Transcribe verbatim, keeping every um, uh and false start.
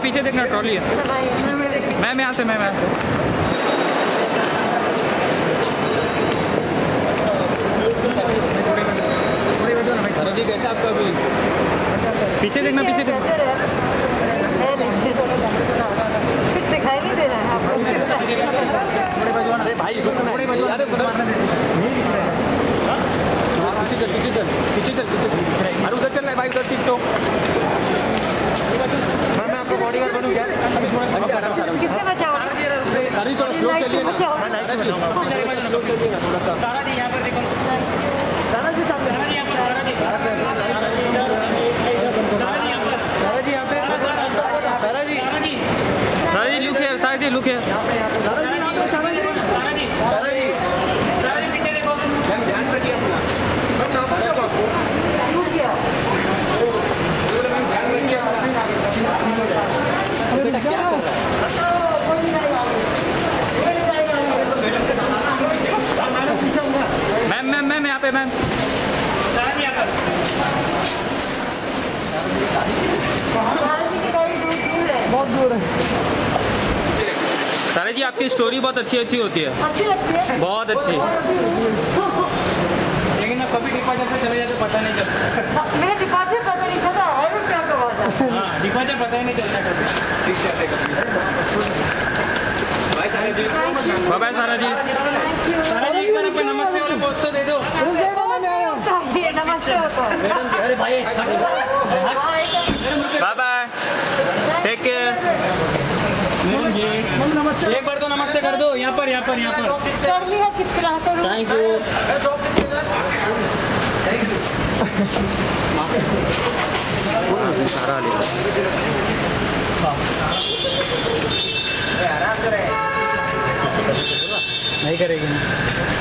पीछे देखना, ट्रॉली है। मैम यहाँ से, मैम यहाँ से। जी कैसा आपका अभी? पीछे देखना, पीछे देखना। दिखाई नहीं दे रहा है आपको। अरे भाई रुकना, अरे पीछे चल, पीछे चल, पीछे चल, पीछे चल। अरे उधर चल रहा है भाई, उधर सीट तो। मैं आपको बॉडीगार्ड बनूं क्या? अभी थोड़ा आराम से, आराम से। किससे बचाओ? अरे थोड़ा स्लो चलिए ना, स्लो चलिए ना थोड़ा सा। सारा जी यहाँ पर देखो, सारा जी सामने, सारा जी यहाँ पर, सारा जी, सारा जी यहाँ पे, सारा जी, सारा जी लुक है, सारा जी लुक है। सारा जी, सारा जी, सारा जी, सारा जी, सारा जी पीछे देखो। ध्यान रखिए अपना। ध्यान रखिए अपना। बेटा क्या कर रहा है? मैम मैम मैम यहाँ पे, मैम। सारा जी यहाँ पर। बहुत दूर है। सारा जी आपकी स्टोरी बहुत अच्छी अच्छी होती है, अच्छी लगती है, बहुत अच्छी। लेकिन ना कभी डिपार्चर से चले जाते पता नहीं चलता। मेरे डिपार्चर पता नहीं चलता है, वो क्या करवा जाता है। हाँ, डिपार्चर पता ही नहीं चलता कभी। ठीक है, बाय सारा जी। बाय बाय सारा जी। सारा जी एक बार अपने नमस्ते वाले पोस्ट तो दे दो। ये नमस्ते होता है। अरे भाई, बाय बाय, टेक केयर। एक बार तो नमस्ते कर दो, यहाँ पर, यहाँ पर, यहाँ पर। कर लिया किस तरह तो। Thank you. सारा नहीं करेगी।